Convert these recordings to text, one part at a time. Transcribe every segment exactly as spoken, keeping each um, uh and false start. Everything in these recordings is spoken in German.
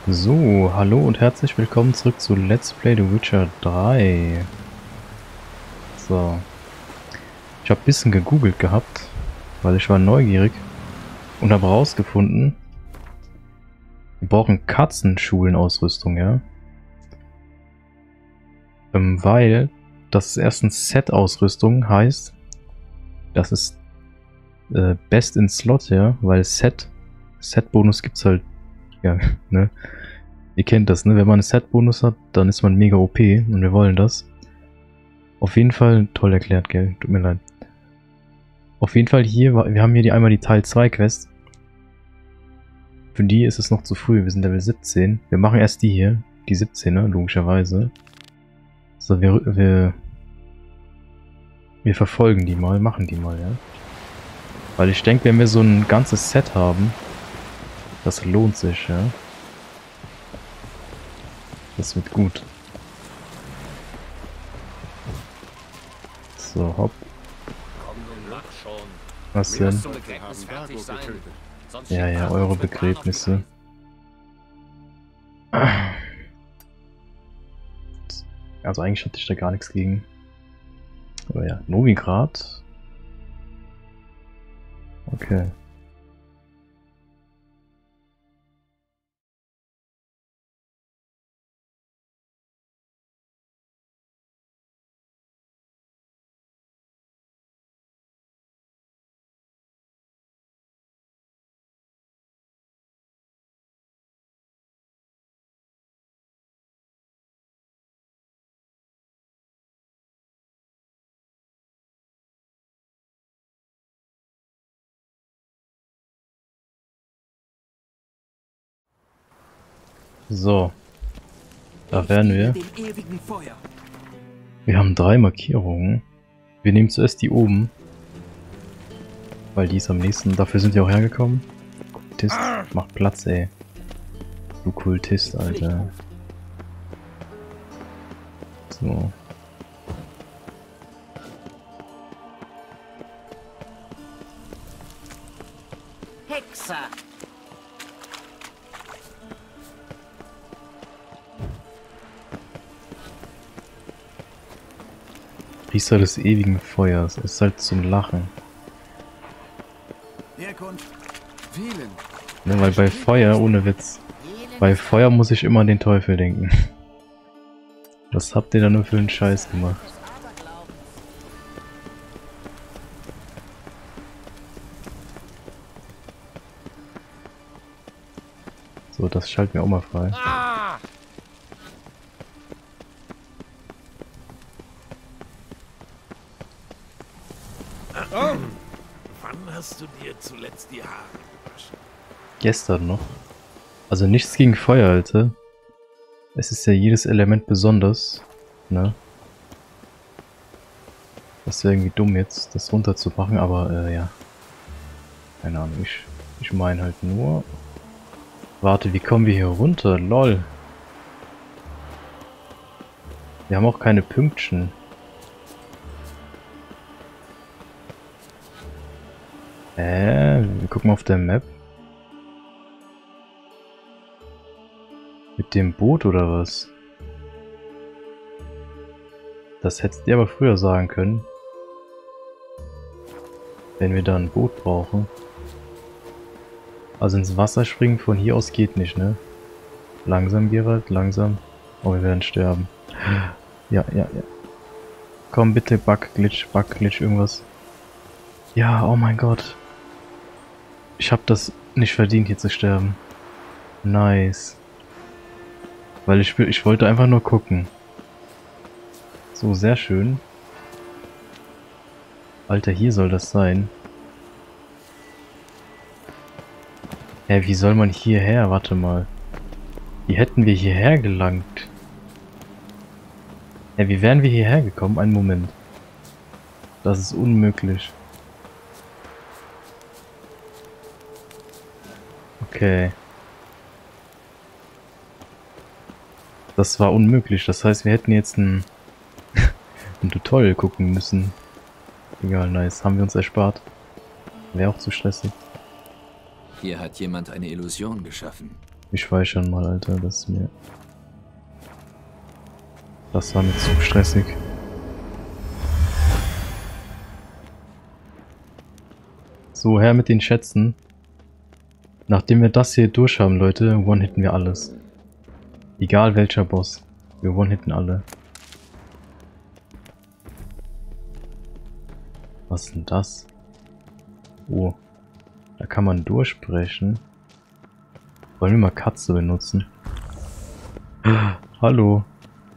So, hallo und herzlich willkommen zurück zu Let's Play The Witcher drei. So. Ich habe ein bisschen gegoogelt gehabt, weil ich war neugierig und habe herausgefunden, wir brauchen Katzenschulenausrüstung, ja? Ähm, weil das ist erstens Set-Ausrüstung, heißt, das ist äh, Best in Slot, ja? Weil Set, Set-Bonus gibt's halt, ja, ne? Ihr kennt das, ne? Wenn man einen Set-Bonus hat, dann ist man mega O P und wir wollen das. Auf jeden Fall, toll erklärt, gell? Tut mir leid. Auf jeden Fall hier, wir haben hier die, einmal die Teil zwei Quest. Für die ist es noch zu früh, wir sind Level siebzehn. Wir machen erst die hier, die siebzehner, logischerweise. So, wir, wir, wir verfolgen die mal, machen die mal, ja. Weil ich denke, wenn wir so ein ganzes Set haben, das lohnt sich, ja. Das wird gut. So, hopp. Was denn? Ja, ja, eure Begräbnisse. Also eigentlich hatte ich da gar nichts gegen. Aber ja, Novigrad. Okay. So. Da wären wir. Wir haben drei Markierungen. Wir nehmen zuerst die oben. Weil die ist am nächsten. Dafür sind wir auch hergekommen. Kultist. Mach Platz, ey. Du Kultist, Alter. So. Hexer. Priester des ewigen Feuers. Ist halt zum Lachen. Herkunft. Vielen. Ne, weil bei Feuer, ohne Witz. Bei Feuer muss ich immer an den Teufel denken. Was habt ihr da nur für einen Scheiß gemacht? So, das schalten wir auch mal frei. Ah! Oh. Wann hast du dir zuletzt die Haare gewaschen? Gestern noch. Also nichts gegen Feuer, Alter. Es ist ja jedes Element besonders. Ne? Das wäre irgendwie dumm jetzt, das runterzumachen, aber äh, ja. Keine Ahnung, ich, ich meine halt nur... Warte, wie kommen wir hier runter? Lol. Wir haben auch keine Pünktchen. Äh, wir gucken auf der Map. Mit dem Boot oder was? Das hättest ihr aber früher sagen können. Wenn wir da ein Boot brauchen. Also ins Wasser springen von hier aus geht nicht, ne? Langsam, Gerald, langsam. Oh, wir werden sterben. Ja, ja, ja. Komm bitte, Bug-Glitch, Bug-Glitch, irgendwas. Ja, oh mein Gott. Ich hab das nicht verdient, hier zu sterben. Nice. Weil ich, ich wollte einfach nur gucken. So, sehr schön. Alter, hier soll das sein. Hä, wie soll man hierher? Warte mal. Wie hätten wir hierher gelangt? Hä, wie wären wir hierher gekommen? Einen Moment. Das ist unmöglich. Okay. Das war unmöglich. Das heißt, wir hätten jetzt ein, ein Tutorial gucken müssen. Egal, nice. Haben wir uns erspart. Wäre auch zu stressig. Hier hat jemand eine Illusion geschaffen. Wir speichern mal, Alter. Das ist mir... Das war mir zu stressig. So, her mit den Schätzen. Nachdem wir das hier durch haben, Leute, one-hitten wir alles. Egal welcher Boss. Wir one-hitten alle. Was ist denn das? Oh. Da kann man durchbrechen. Wollen wir mal Katze benutzen? Hallo.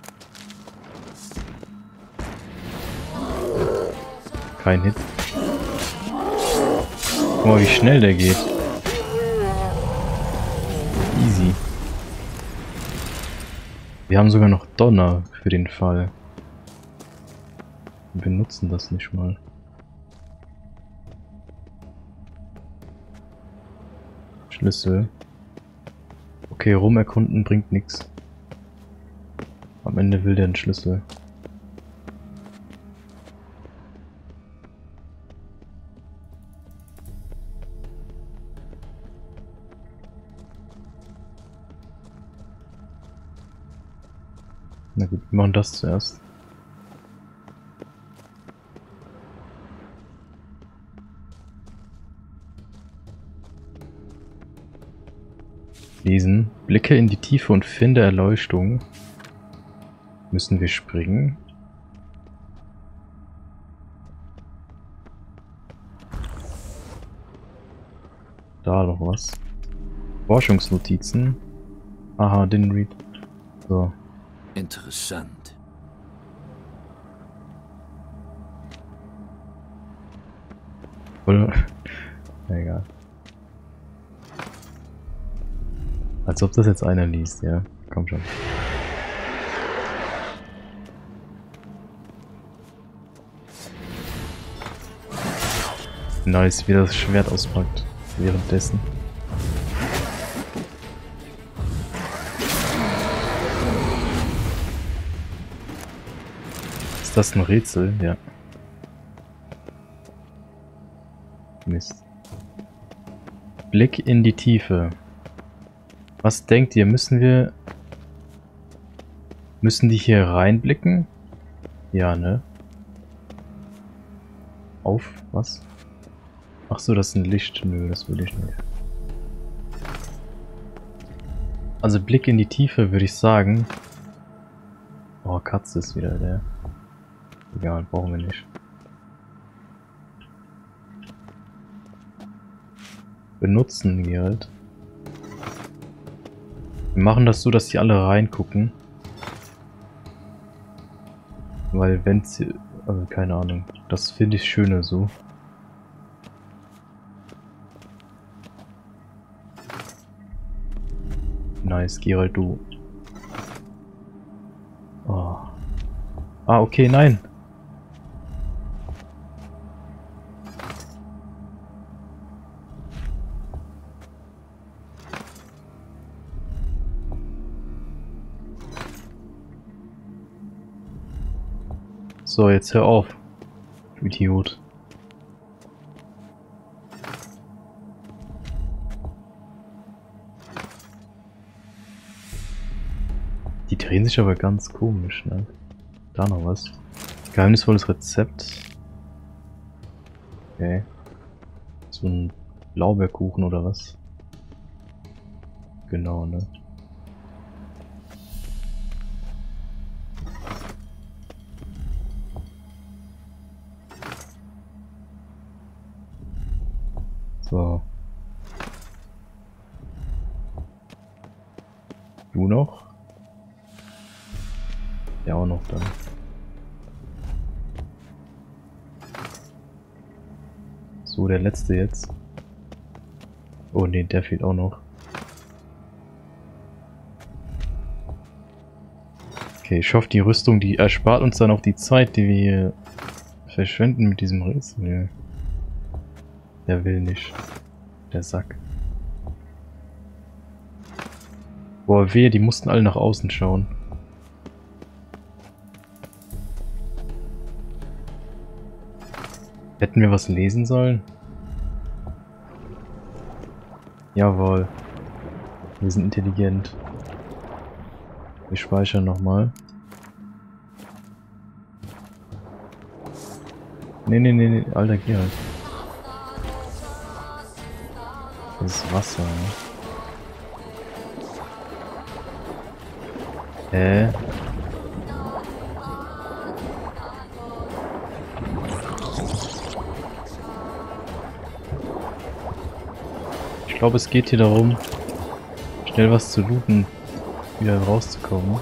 Kein Hit. Guck mal, wie schnell der geht. Easy. Wir haben sogar noch Donner für den Fall. Wir benutzen das nicht mal. Schlüssel. Okay, rumerkunden bringt nichts. Am Ende will der einen Schlüssel. Na gut, wir machen das zuerst. Lesen. Blicke in die Tiefe und finde Erleuchtung. Müssen wir springen? Da noch was. Forschungsnotizen. Aha, didn't read. So. Interessant. Oder? Egal. Als ob das jetzt einer liest, ja. Komm schon. Nice, wie das Schwert auspackt. Währenddessen. Ist das ein Rätsel? Ja. Mist. Blick in die Tiefe. Was denkt ihr? Müssen wir... Müssen die hier reinblicken? Ja, ne? Auf? Was? Ach so, das ist ein Licht. Nö, das will ich nicht. Also Blick in die Tiefe würde ich sagen. Oh, Katze ist wieder der. Egal, brauchen wir nicht. Benutzen wir halt. Wir machen das so, dass die alle reingucken. Weil wenn sie... Also keine Ahnung. Das finde ich schöner so. Nice, Gerald, du. Oh. Ah, okay, nein. So, jetzt hör auf. Du Idiot. Die drehen sich aber ganz komisch, ne? Da noch was. Geheimnisvolles Rezept. Okay. So ein Blaubeerkuchen oder was? Genau, ne? So. Du noch? Ja, auch noch dann. So, der letzte jetzt. Oh ne, der fehlt auch noch. Okay, ich hoffe, die Rüstung, die erspart uns dann auch die Zeit, die wir hier verschwenden mit diesem Rätsel. Der will nicht. Der Sack. Boah, wehe, die mussten alle nach außen schauen. Hätten wir was lesen sollen? Jawohl. Wir sind intelligent. Wir speichern nochmal. Nee, nee, nee, nee, Alter, geh halt. Das ist Wasser, ne? Hä? Ich glaube, es geht hier darum, schnell was zu looten, wieder rauszukommen.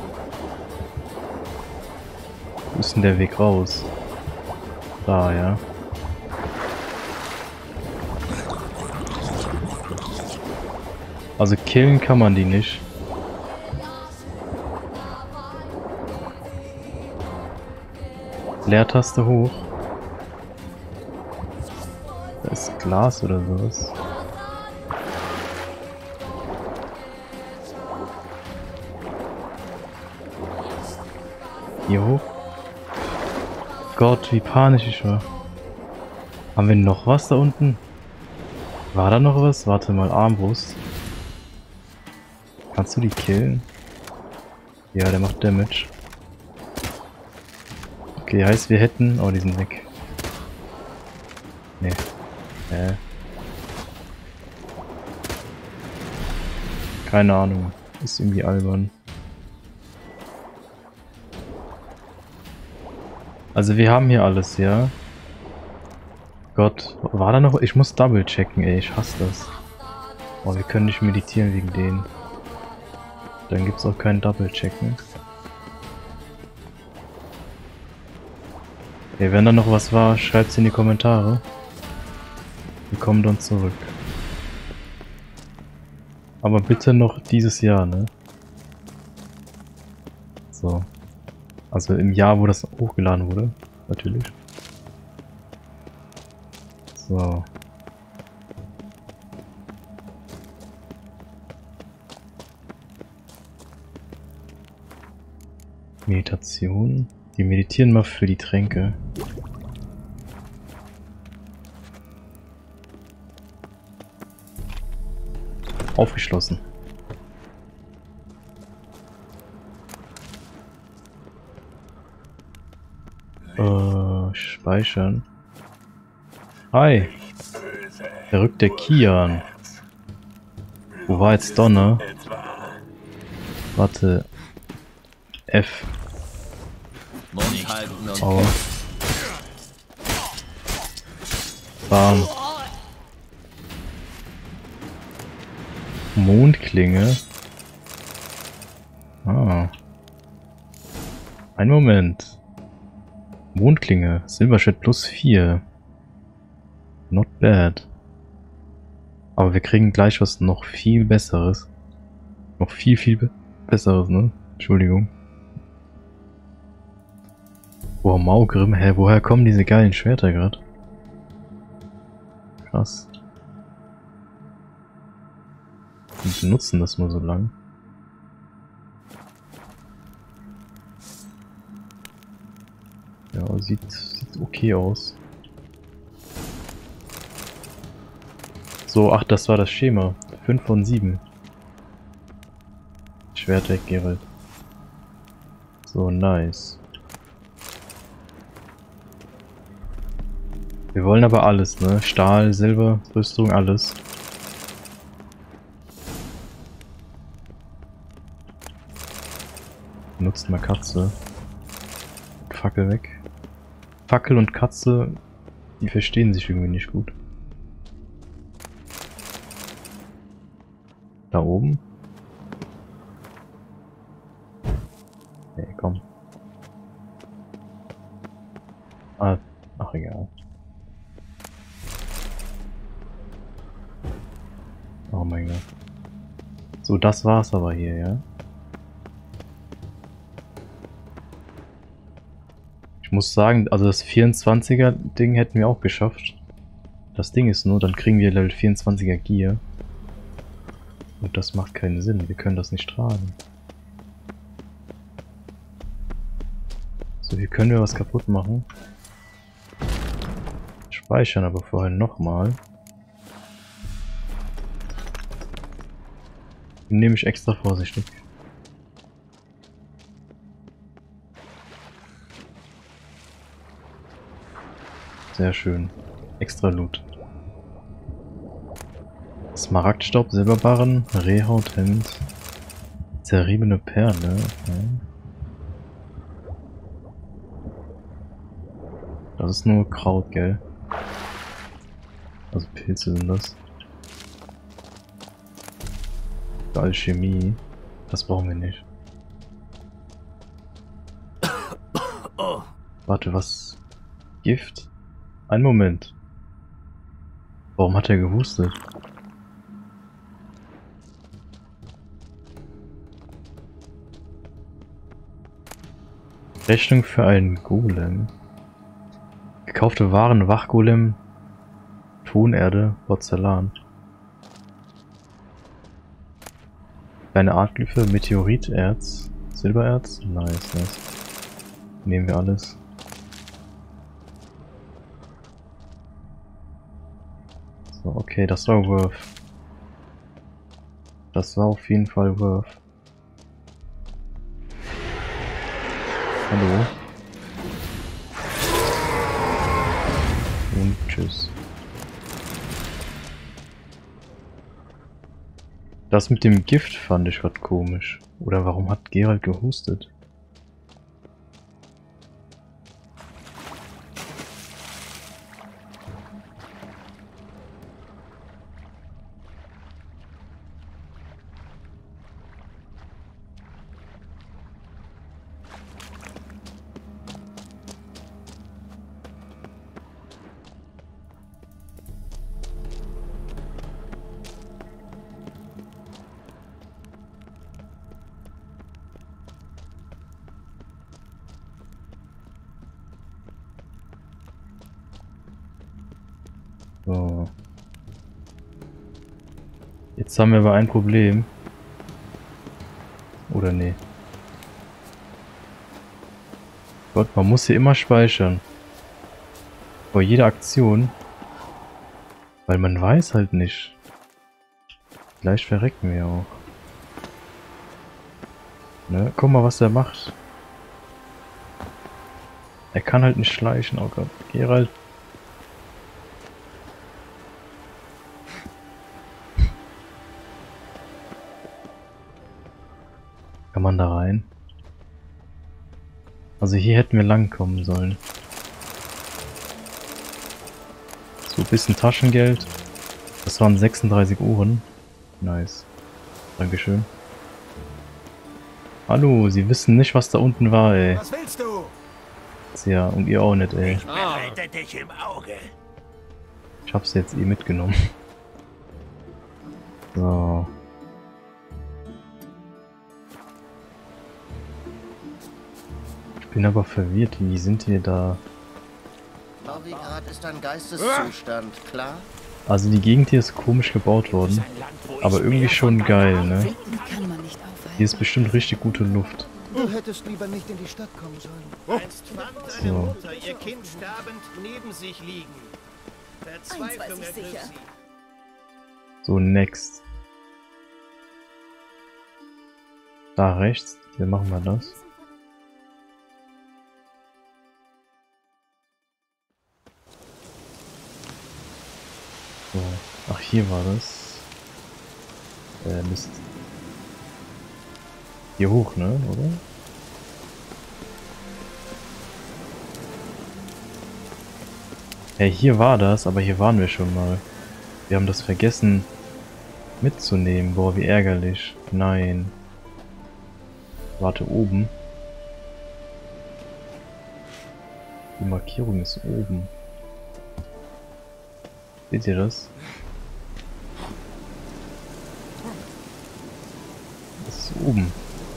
Wo ist denn der Weg raus? Da, ja. Also killen kann man die nicht. Leertaste hoch. Da ist Glas oder sowas. Hier hoch. Gott, wie panisch ich war. Haben wir noch was da unten? War da noch was? Warte mal, Armbrust. Kannst du die killen? Ja, der macht Damage. Okay, heißt wir hätten... Oh, die sind weg. Nee. Hä? Keine Ahnung. Ist irgendwie albern. Also wir haben hier alles, ja. Gott, war da noch... Ich muss double checken, ey. Ich hasse das. Oh, wir können nicht meditieren wegen denen. Dann gibt's auch kein double checken. Ey, wenn da noch was war, schreibt's in die Kommentare. Wir kommen dann zurück. Aber bitte noch dieses Jahr, ne? So. Also im Jahr, wo das hochgeladen wurde. Natürlich. So. Meditation. Wir meditieren mal für die Tränke. Aufgeschlossen. Äh, speichern. Hi. Da rückt der Kian. Wo war jetzt Donner? Warte. F. Aua. Bam. Mondklinge. Ah. Ein Moment. Mondklinge. Silberschwert plus vier. Not bad. Aber wir kriegen gleich was noch viel Besseres. Noch viel, viel be Besseres, ne? Entschuldigung. Boah, Maugrim. Hä, woher kommen diese geilen Schwerter gerade? Krass. Und benutzen das nur so lang. Ja, sieht, sieht okay aus. So, ach, das war das Schema. fünf von sieben. Schwert weg, Geralt. So, nice. Wir wollen aber alles, ne? Stahl, Silber, Rüstung, alles. Benutzt mal Katze. Fackel weg. Fackel und Katze, die verstehen sich irgendwie nicht gut. Da oben? Nee, komm. Ah, ach egal. Oh mein Gott. So, das war's aber hier, ja? Ich muss sagen, also das vierundzwanziger Ding hätten wir auch geschafft. Das Ding ist nur, dann kriegen wir Level vierundzwanziger Gear. Und das macht keinen Sinn, wir können das nicht tragen. So, hier können wir was kaputt machen. Speichern aber vorher nochmal. bin nämlich extra vorsichtig. Sehr schön. Extra Loot. Smaragdstaub, Silberbarren, Rehhauthemd, zerriebene Perle. Okay. Das ist nur Kraut, gell? Also Pilze sind das. Für Alchemie. Das brauchen wir nicht. Warte, was? Gift? Ein Moment. Warum hat er gehustet? Rechnung für einen Golem. Gekaufte Waren, Wachgolem, Tonerde, Porzellan. Kleine Artglyphe, Meteoriterz, Silbererz. Nice, nice. Nehmen wir alles. So, okay, das war worth. Das war auf jeden Fall worth. Hallo. Und tschüss. Das mit dem Gift fand ich grad komisch. Oder warum hat Geralt gehustet? So. Jetzt haben wir aber ein Problem. Oder nee. Gott, man muss hier immer speichern. Vor jeder Aktion. Weil man weiß halt nicht. Vielleicht verrecken wir auch. Ne? Guck mal, was er macht. Er kann halt nicht schleichen. Oh Gott. Geralt. Kann man da rein? Also hier hätten wir lang kommen sollen. So, ein bisschen Taschengeld. Das waren sechsunddreißig Uhren. Nice. Dankeschön. Hallo, Sie wissen nicht, was da unten war, ey. Was willst du? Ja, und ihr auch nicht, ey. Ich behalte dich im Auge. Ich hab's jetzt eh mitgenommen. So. Ich bin aber verwirrt, wie sind wir da? Novigrad ist ein Geisteszustand, klar? Also die Gegend hier ist komisch gebaut worden, aber irgendwie schon geil, ne? Kann man nicht aufhalten. Hier ist bestimmt richtig gute Luft. Du hättest lieber nicht in die Stadt kommen sollen. Einst fand eine So. Mutter ihr Kind sterbend neben sich liegen. Verzweiflung Eins weiß ich ergriff sicher. sie. So, next. Da rechts, hier machen wir das. So. Ach, hier war das. Äh, Mist. Hier hoch, ne, oder? Hey, hier war das, aber hier waren wir schon mal. Wir haben das vergessen mitzunehmen. Boah, wie ärgerlich. Nein. Warte, oben. Die Markierung ist oben. Seht ihr das? Das ist oben.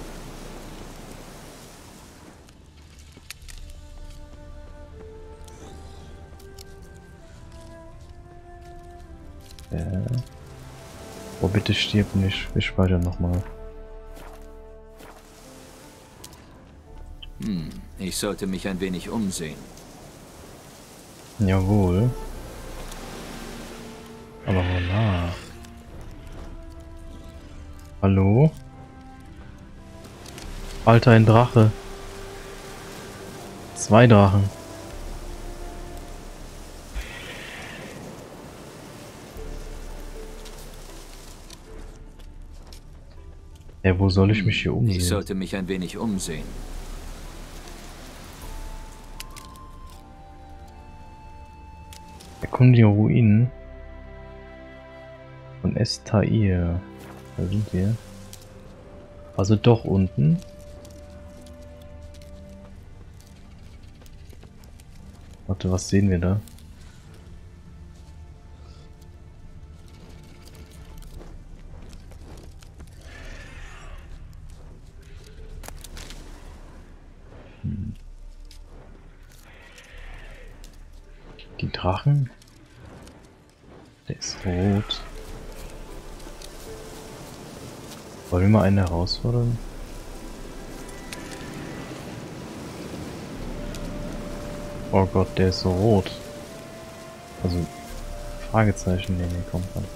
Äh. Oh, bitte stirb nicht. Wir speichern nochmal. Hm, ich sollte mich ein wenig umsehen. Jawohl. Aber wonach? Hallo? Alter, ein Drache. Zwei Drachen. Ja, wo soll ich mich hier umsehen? Ich sollte mich ein wenig umsehen. Erkundige Ruinen von Estair. Da sind wir. Also doch unten. Warte, was sehen wir da? Hm. Die Drachen? Der ist rot. Wollen wir mal einen herausfordern? Oh Gott, der ist so rot. Also, Fragezeichen, nee, nee, kommt dann.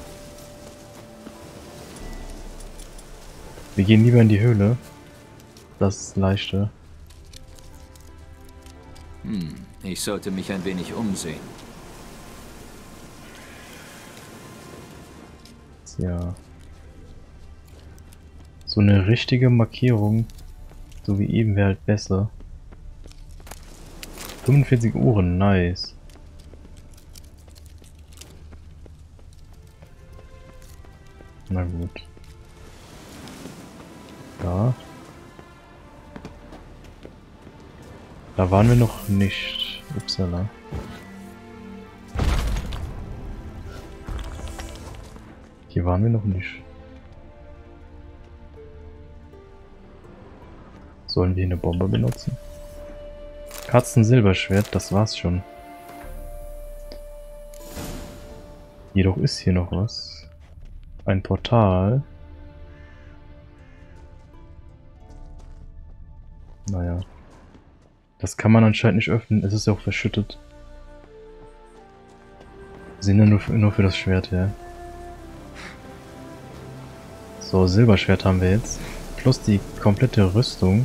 Wir gehen lieber in die Höhle. Das ist leichter. Hm, ich sollte mich ein wenig umsehen. Ja. So eine richtige Markierung, so wie eben, wäre halt besser. fünfundvierzig Uhren, nice. Na gut. Da. Da waren wir noch nicht. Upsala. Hier waren wir noch nicht. Sollen wir eine Bombe benutzen? Katzen-Silberschwert, das war's schon. Jedoch ist hier noch was. Ein Portal. Naja. Das kann man anscheinend nicht öffnen, es ist ja auch verschüttet. Wir sind ja nur für, nur für das Schwert her. So, Silberschwert haben wir jetzt. Plus die komplette Rüstung.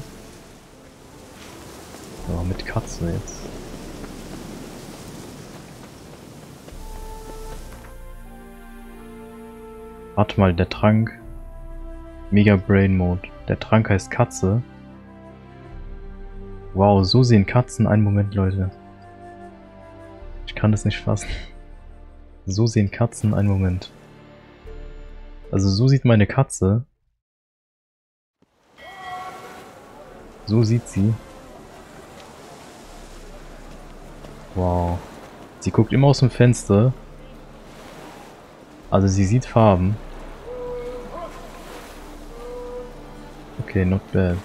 So, mit Katze jetzt. Warte mal, der Trank. Mega Brain Mode. Der Trank heißt Katze. Wow, so sehen Katzen. Einen Moment, Leute. Ich kann das nicht fassen. So sehen Katzen. Einen Moment. Also so sieht meine Katze. So sieht sie. Wow. Sie guckt immer aus dem Fenster. Also sie sieht Farben. Okay, not bad.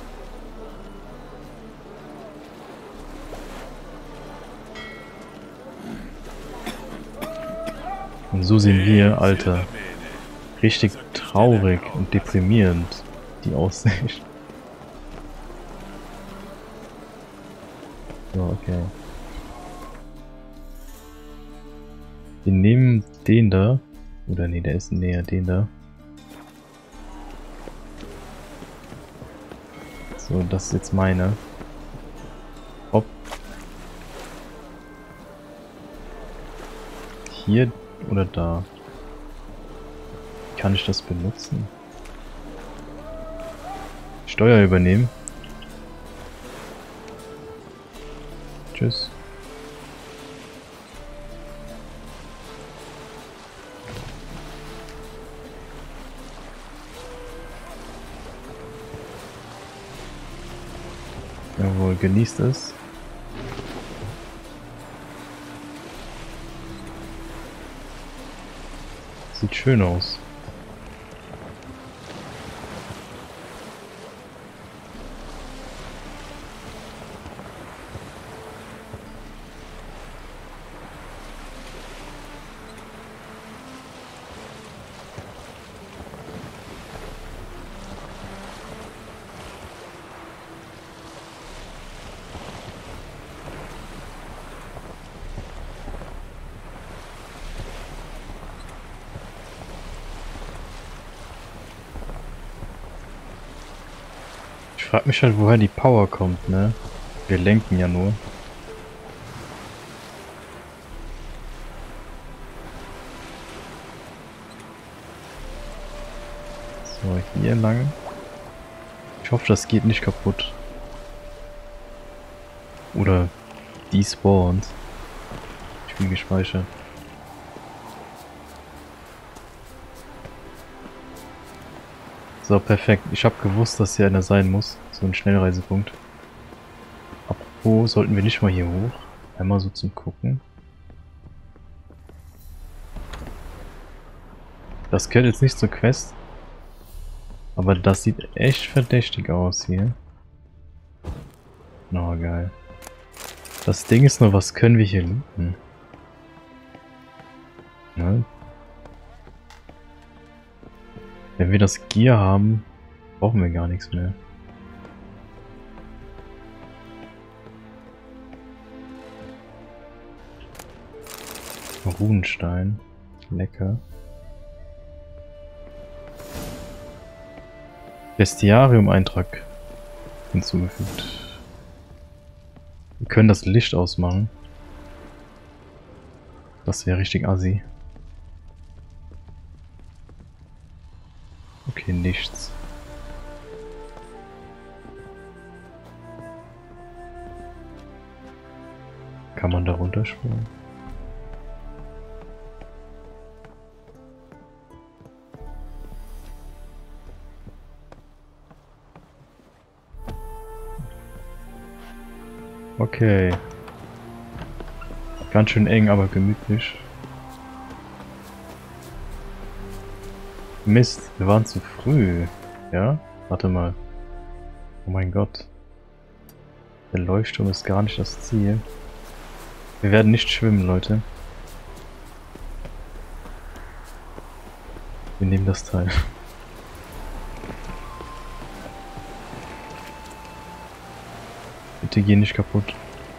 Und so sehen wir, Alter, richtig traurig und deprimierend die Aussicht. So, okay. Wir nehmen den da. Oder nee, der ist näher, den da. So, das ist jetzt meine. Hopp. Hier oder da? Kann ich das benutzen? Steuer übernehmen. Tschüss. Jawohl, genießt es. Sieht schön aus. frage mich halt, woher die Power kommt, ne? Wir lenken ja nur. So, hier lang. Ich hoffe, das geht nicht kaputt. Oder die spawnt. Ich bin gespeichert. So, perfekt. Ich habe gewusst, dass hier einer sein muss. So ein Schnellreisepunkt. Apropos, sollten wir nicht mal hier hoch? Einmal so zum Gucken. Das gehört jetzt nicht zur Quest. Aber das sieht echt verdächtig aus hier. Na, oh, geil. Das Ding ist nur, was können wir hier looten? Ne? Wenn wir das Gear haben, brauchen wir gar nichts mehr. Runenstein. Lecker. Bestiarium-Eintrag hinzugefügt. Wir können das Licht ausmachen. Das wäre richtig assi. Okay, nichts. Kann man da runterspringen? Okay. Ganz schön eng, aber gemütlich. Mist, wir waren zu früh. Ja? Warte mal. Oh mein Gott. Der Leuchtturm ist gar nicht das Ziel. Wir werden nicht schwimmen, Leute. Wir nehmen das Teil. Bitte geh nicht kaputt.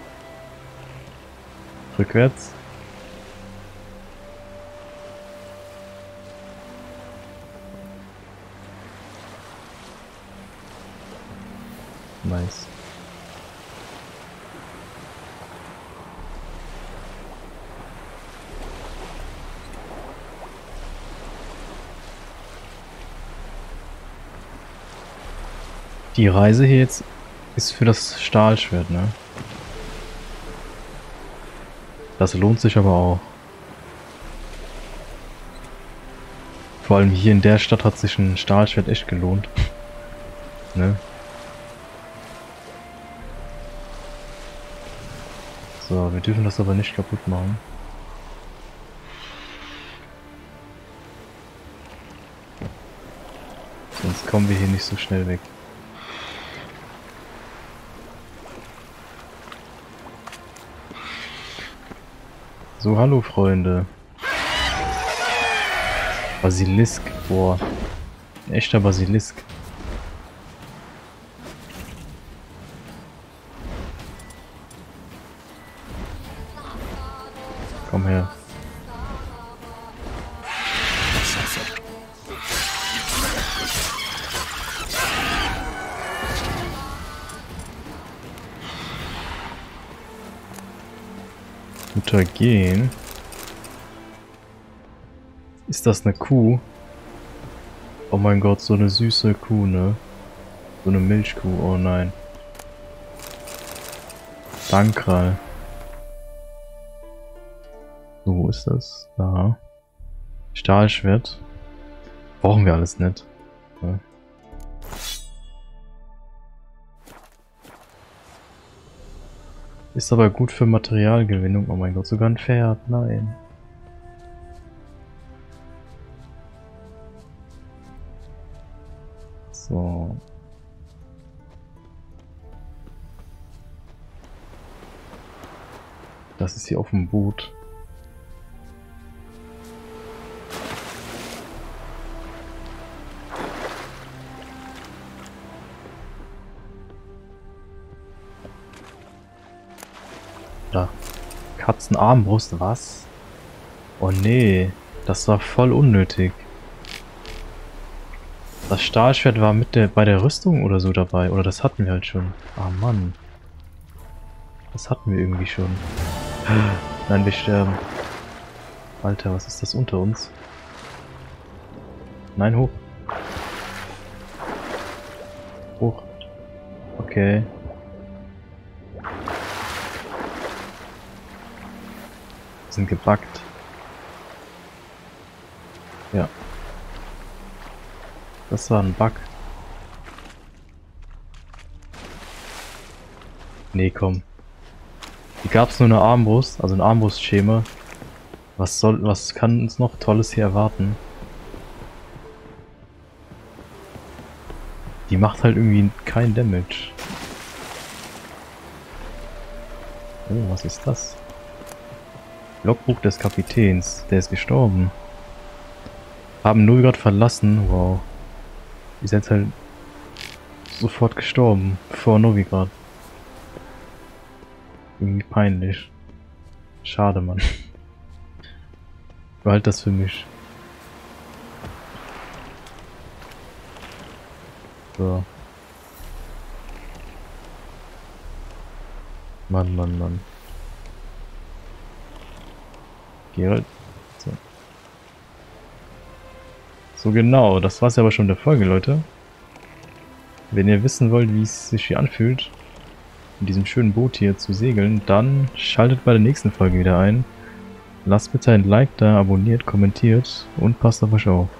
Rückwärts. Nice. Die Reise hier jetzt ist für das Stahlschwert, ne? Das lohnt sich aber auch. Vor allem hier in der Stadt hat sich ein Stahlschwert echt gelohnt. Ne? So, wir dürfen das aber nicht kaputt machen. Sonst kommen wir hier nicht so schnell weg. So, hallo Freunde. Basilisk, boah. Ein echter Basilisk. Komm her. Untergehen. Ist das eine Kuh? Oh mein Gott, so eine süße Kuh, ne? So eine Milchkuh, oh nein. Dankral. So, wo ist das? Da. Stahlschwert. Brauchen wir alles nicht. Ja. Ist aber gut für Materialgewinnung. Oh mein Gott, sogar ein Pferd. Nein. So. Das ist hier auf dem Boot. Da. Katzenarmbrust, was? Oh nee, das war voll unnötig. Das Stahlschwert war mit der bei der Rüstung oder so dabei. Oder das hatten wir halt schon. Ah Mann. Das hatten wir irgendwie schon. Nein, wir sterben. Alter, was ist das unter uns? Nein, hoch. Hoch. Okay. Wir sind gebackt. Ja. Das war ein Bug. Nee, komm. Hier gab es nur eine Armbrust, also ein Armbrustschema. Was soll, was kann uns noch Tolles hier erwarten? Die macht halt irgendwie kein Damage. Oh, was ist das? Logbuch des Kapitäns. Der ist gestorben. Haben Novigrad verlassen. Wow. Ihr seid halt sofort gestorben. Vor Novigrad. Irgendwie peinlich. Schade, Mann. Behalt das für mich. So. Mann, Mann, Mann. Geralt. So. So genau, das war's ja aber schon der Folge, Leute. Wenn ihr wissen wollt, wie es sich hier anfühlt, in diesem schönen Boot hier zu segeln, dann schaltet bei der nächsten Folge wieder ein. Lasst bitte ein Like da, abonniert, kommentiert und passt auf euch auf.